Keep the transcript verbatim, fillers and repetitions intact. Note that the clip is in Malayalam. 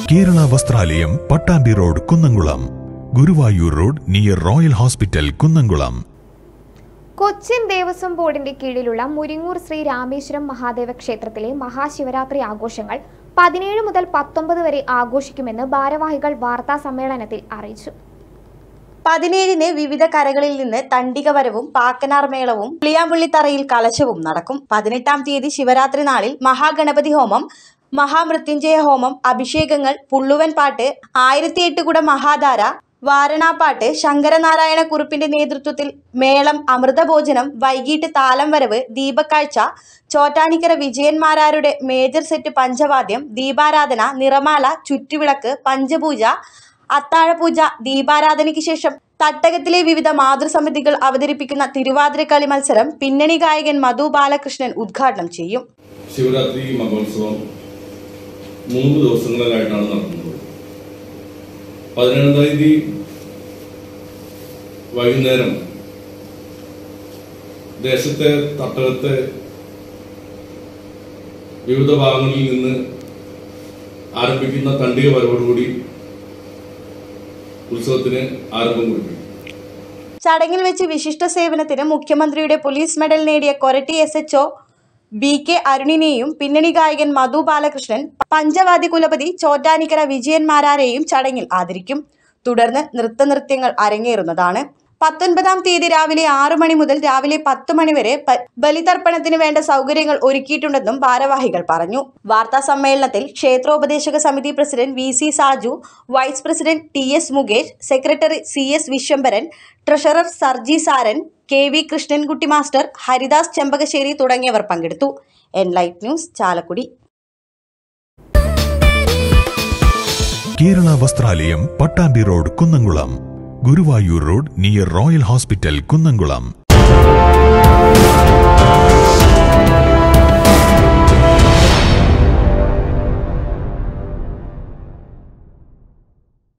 Kerala Vasthralayam Pattambi road Kunnamkulam, Guruvayur road near Royal Hospital Kunnamkulam. Cochin Devaswom ബോർഡിന്റെ കീഴിലുള്ള മുരിങ്ങൂർ ശ്രീ രാമേശ്വരം മഹാദേവ ക്ഷേത്രത്തിലെ മഹാശിവരാത്രി ആഘോഷങ്ങൾ പതിനേഴ് മുതൽ പത്തൊമ്പത് വരെ ആഘോഷിക്കുമെന്ന് ഭാരവാഹികൾ വാർത്താ സമ്മേളനത്തിൽ അറിയിച്ചു. പതിനേഴിന് വിവിധ കരകളിൽ നിന്ന് തണ്ടികവരവും പാക്കനാർ മേളവും പുളിയാമ്പുള്ളിത്തറയിൽ കലശവും നടക്കും. പതിനെട്ടാം തീയതി ശിവരാത്രി നാളിൽ മഹാഗണപതി ഹോമം, മഹാമൃത്യുഞ്ജയ ഹോമം, അഭിഷേകങ്ങൾ, പുള്ളുവൻ പാട്ട്, ആയിരത്തി എട്ട് കുട മഹാധാര, വാരണാപ്പാട്ട്, ശങ്കരനാരായണ കുറുപ്പിന്റെ നേതൃത്വത്തിൽ മേളം, അമൃതഭോജനം, വൈകിട്ട് താലം വരവ്, ദീപക്കാഴ്ച, ചോറ്റാനിക്കര വിജയന്മാരാരുടെ മേജർ സെറ്റ് പഞ്ചവാദ്യം, ദീപാരാധന, നിറമാല, ചുറ്റുവിളക്ക്, പഞ്ചപൂജ, അത്താഴപൂജ. ദീപാരാധനയ്ക്ക് ശേഷം തട്ടകത്തിലെ വിവിധ മാതൃസമിതികൾ അവതരിപ്പിക്കുന്ന തിരുവാതിരക്കളി മത്സരം പിന്നണി ഗായകൻ മധു ബാലകൃഷ്ണൻ ഉദ്ഘാടനം ചെയ്യും. ശിവരാത്രി മഹോത്സവം മൂന്ന് ദിവസങ്ങളിലായിട്ടാണ് നടത്തുന്നത്. പതിനേഴാം തീയതി വൈകുന്നേരം ദേശത്തെ തട്ടകത്തെ വിവിധ ഭാഗങ്ങളിൽ നിന്ന് ആരംഭിക്കുന്ന തണ്ടിക വരവോടുകൂടി ഉത്സവത്തിന് ആരംഭം കുറിക്കും. ചടങ്ങിൽ വെച്ച് വിശിഷ്ട സേവനത്തിന് മുഖ്യമന്ത്രിയുടെ പോലീസ് മെഡൽ നേടിയ Koratty S H O B K അരുണിനെയും പിന്നണി ഗായകൻ മധു ബാലകൃഷ്ണൻ, പഞ്ചവാദ്യ കുലപതി ചോറ്റാനിക്കര വിജയന്മാരാരെയും ചടങ്ങിൽ ആദരിക്കും. തുടർന്ന് നൃത്തനൃത്യങ്ങൾ അരങ്ങേറുന്നതാണ്. പത്തൊൻപതാം തീയതി രാവിലെ ആറു മണി മുതൽ രാവിലെ പത്ത് മണി വരെ ബലിതർപ്പണത്തിന് വേണ്ട സൗകര്യങ്ങൾ ഒരുക്കിയിട്ടുണ്ടെന്നും ഭാരവാഹികൾ പറഞ്ഞു. വാർത്താ സമ്മേളനത്തിൽ ക്ഷേത്രോപദേശക സമിതി president V C Saju, vice president T S Mukesh, secretary C S Viswambharan, treasurer Sarji Saran, K V Krishnankutty master, Haridas Chembakassery തുടങ്ങിയവർ പങ്കെടുത്തു. Enlight News, Chalakudy. Kerala Vasthralayam Pattambi road Kunnamkulam, Guruvayur road near Royal Hospital Kunnamkulam.